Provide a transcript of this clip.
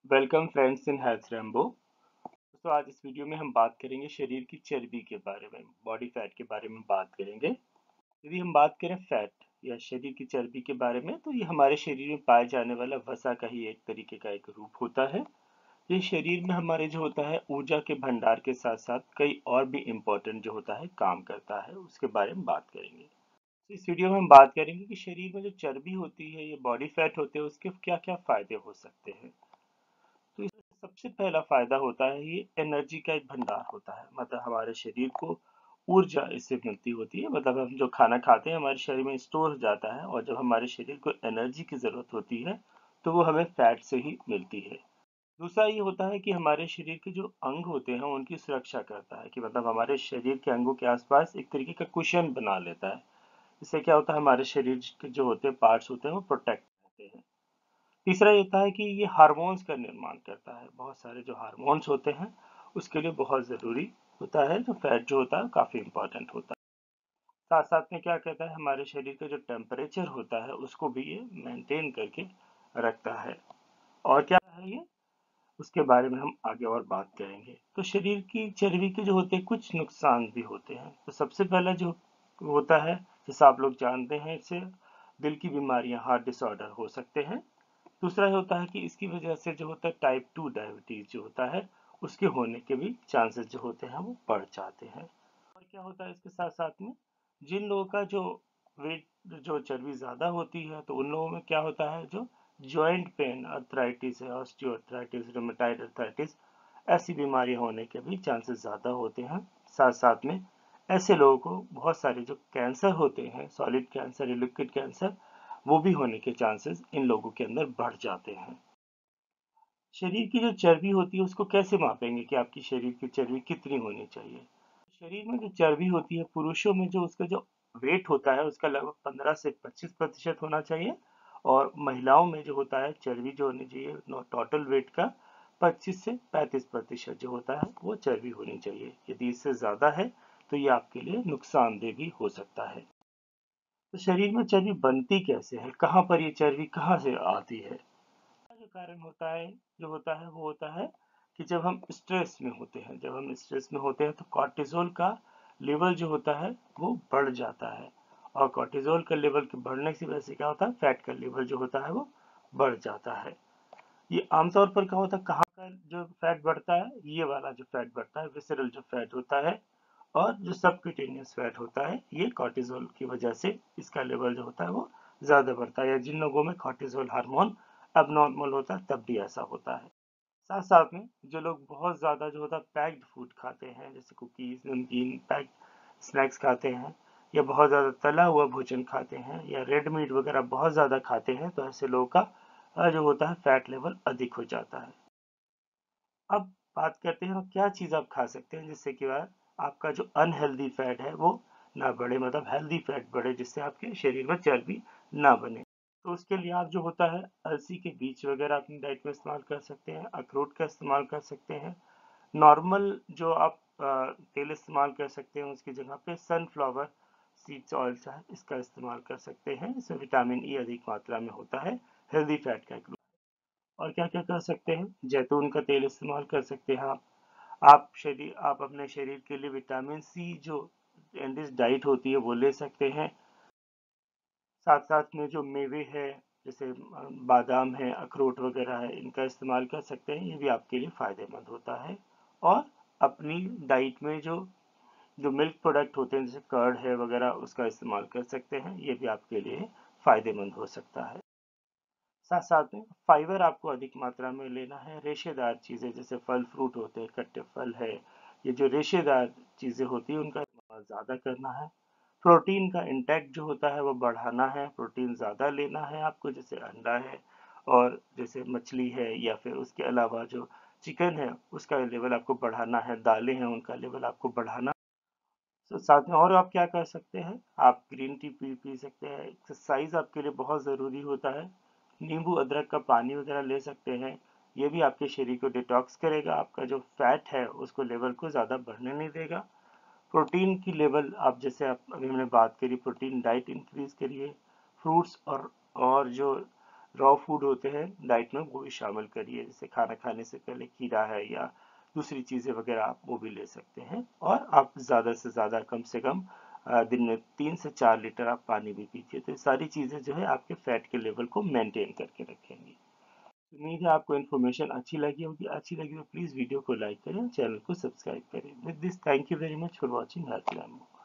Welcome friends in Health Rambo. दोस्तों आज इस वीडियो में हम बात करेंगे शरीर की चर्बी के बारे में, बॉडी फैट के बारे में बात करेंगे। यदि हम बात करें फैट या शरीर की चर्बी के बारे में, तो ये हमारे शरीर में पाए जाने वाला वसा का ही एक तरीके का एक रूप होता है। ये शरीर में हमारे जो होता है ऊर्जा के भंडार के साथ साथ कई और भी इम्पोर्टेंट जो होता है काम करता है, उसके बारे में बात करेंगे। तो इस वीडियो में हम बात करेंगे कि शरीर में जो चर्बी होती है, ये बॉडी फैट होते हैं, उसके क्या क्या फायदे हो सकते हैं। तो इसमें सबसे पहला फायदा होता है ये एनर्जी का एक भंडार होता है। मतलब हमारे शरीर को ऊर्जा इससे मिलती होती है। मतलब हम जो खाना खाते हैं हमारे शरीर में स्टोर हो जाता है, और जब हमारे शरीर को एनर्जी की जरूरत होती है तो वो हमें फैट से ही मिलती है। दूसरा ये होता है कि हमारे शरीर के जो अंग होते हैं उनकी सुरक्षा करता है, कि मतलब हमारे शरीर के अंगों के आसपास एक तरीके का कुशन बना लेता है। इससे क्या होता है, हमारे शरीर के जो होते हैं पार्ट्स होते हैं वो प्रोटेक्ट रहते हैं। तीसरा ये होता है कि ये हार्मोन्स का निर्माण करता है। बहुत सारे जो हार्मोन्स होते हैं उसके लिए बहुत ज़रूरी होता है। जो फैट जो होता है काफ़ी इंपॉर्टेंट होता है। साथ साथ में क्या कहता है, हमारे शरीर का जो टेम्परेचर होता है उसको भी ये मेंटेन करके रखता है। और क्या है ये, उसके बारे में हम आगे और बात करेंगे। तो शरीर की चर्बी के जो होते हैं कुछ नुकसान भी होते हैं। तो सबसे पहला जो होता है, जैसा आप लोग जानते हैं, इससे दिल की बीमारियां, हार्ट डिसऑर्डर हो सकते हैं। दूसरा ये होता है कि इसकी वजह से जो होता है टाइप 2 डायबिटीज जो होता है उसके होने के भी चांसेस जो होते हैं वो बढ़ जाते हैं। और क्या होता है इसके साथ साथ में, जिन लोगों का जो वेट, जो चर्बी ज्यादा होती है, तो उन लोगों में क्या होता है, जो जॉइंट पेन, अर्थराइटिस है, ऑस्टियोआर्थराइटिस, रूमेटाइड अर्थराइटिस, ऐसी बीमारियां होने के भी चांसेस ज्यादा होते हैं। साथ साथ में ऐसे लोगों को बहुत सारे जो कैंसर होते हैं, सॉलिड कैंसर या लिक्विड कैंसर, वो भी होने के चांसेस इन लोगों के अंदर बढ़ जाते हैं। शरीर की जो चर्बी होती है उसको कैसे मापेंगे कि आपकी शरीर की चर्बी कितनी होनी चाहिए। शरीर में जो चर्बी होती है, पुरुषों में जो उसका जो वेट होता है उसका लगभग 15 से 25% होना चाहिए। और महिलाओं में जो होता है चर्बी जो होनी चाहिए टोटल वेट का 25 से 35% जो होता है वो चर्बी होनी चाहिए। यदि इससे ज्यादा है तो ये आपके लिए नुकसानदेह भी हो सकता है। तो शरीर में चर्बी बनती कैसे है, कहाँ पर ये चर्बी कहाँ से आती है। जो कारण होता है, जो होता है वो होता है कि जब हम स्ट्रेस में होते हैं, जब हम स्ट्रेस में होते हैं तो कॉर्टिसोल का लेवल जो होता है वो बढ़ जाता है। और कॉर्टिसोल का लेवल के बढ़ने की वजह से क्या होता है, फैट का लेवल जो होता है वो बढ़ जाता है। ये आमतौर पर क्या होता है, कहाँ का जो फैट बढ़ता है, ये वाला जो फैट बढ़ता है, विसरल जो फैट होता है। और जो सबक्यूटेनियस फैट होता है, ये कॉर्टिसोल की वजह से इसका लेवल जो होता है वो ज्यादा बढ़ता है। या जिन लोगों में कॉर्टिसोल हार्मोन अबनॉर्मल होता है तब भी ऐसा होता है। साथ साथ में जो लोग बहुत ज्यादा जो होता है पैक्ड फूड खाते हैं, जैसे कुकीज, नमकीन, पैक्ड स्नैक्स खाते हैं, या बहुत ज्यादा तला हुआ भोजन खाते हैं, या रेड मीट वगैरह बहुत ज्यादा खाते हैं, तो ऐसे लोगों का जो होता है फैट लेवल अधिक हो जाता है। अब बात करते हैं क्या चीज आप खा सकते हैं जिससे कि आपका जो अनहेल्दी फैट है वो ना बढ़े, मतलब हेल्दी फैट बढ़े, जिससे आपके शरीर में चर्बी ना बने। तो उसके लिए आप जो होता है अलसी के बीज वगैरह अपनी डाइट में इस्तेमाल कर सकते हैं, अखरोट का इस्तेमाल कर सकते हैं। नॉर्मल जो आप तेल इस्तेमाल कर सकते हैं उसकी जगह पे सनफ्लावर सीड्स ऑयल है, इसका इस्तेमाल कर सकते हैं। इसमें विटामिन ई अधिक मात्रा में होता है, हेल्दी फैट का एक। और क्या क्या कर सकते हैं, जैतून का तेल इस्तेमाल कर सकते हैं आप अपने शरीर के लिए विटामिन सी जो एंडिस डाइट होती है वो ले सकते हैं। साथ साथ में जो मेवे है, जैसे बादाम है, अखरोट वगैरह है, इनका इस्तेमाल कर सकते हैं, ये भी आपके लिए फायदेमंद होता है। और अपनी डाइट में जो जो मिल्क प्रोडक्ट होते हैं जैसे कर्ड है वगैरह, उसका इस्तेमाल कर सकते हैं, ये भी आपके लिए फायदेमंद हो सकता है। साथ साथ में फाइबर आपको अधिक मात्रा में लेना है। रेशेदार चीज़ें जैसे फल फ्रूट होते हैं, कट्टे फल है, ये जो रेशेदार चीज़ें होती हैं उनका इस्तेमाल ज़्यादा करना है। प्रोटीन का इंटेक जो होता है वो बढ़ाना है, प्रोटीन ज़्यादा लेना है आपको, जैसे अंडा है और जैसे मछली है, या फिर उसके अलावा जो चिकन है उसका लेवल आपको बढ़ाना है, दालें हैं उनका लेवल आपको बढ़ाना। तो साथ में और आप क्या कर सकते हैं, आप ग्रीन टी पी सकते हैं। एक्सरसाइज आपके लिए बहुत ज़रूरी होता है। नींबू अदरक का पानी वगैरह ले सकते हैं, ये भी आपके शरीर को डिटॉक्स करेगा, आपका जो फैट है उसको लेवल को ज़्यादा बढ़ने नहीं देगा। प्रोटीन की लेवल आप, जैसे आप अभी हमने बात करी, प्रोटीन डाइट इंक्रीज करिए। फ्रूट्स और जो रॉ फूड होते हैं डाइट में वो भी शामिल करिए, जैसे खाना खाने से पहले खीरा है या दूसरी चीज़ें वगैरह आप वो भी ले सकते हैं। और आप ज़्यादा से ज़्यादा कम से कम दिन में 3 से 4 लीटर आप पानी भी पीजिए। तो ये सारी चीज़ें जो है आपके फैट के लेवल को मेंटेन करके रखेंगी। उम्मीद है आपको इन्फॉर्मेशन अच्छी लगी होगी। अच्छी लगी तो प्लीज़ वीडियो को लाइक करें, चैनल को सब्सक्राइब करें। With this, thank you very much for watching Health Lambo.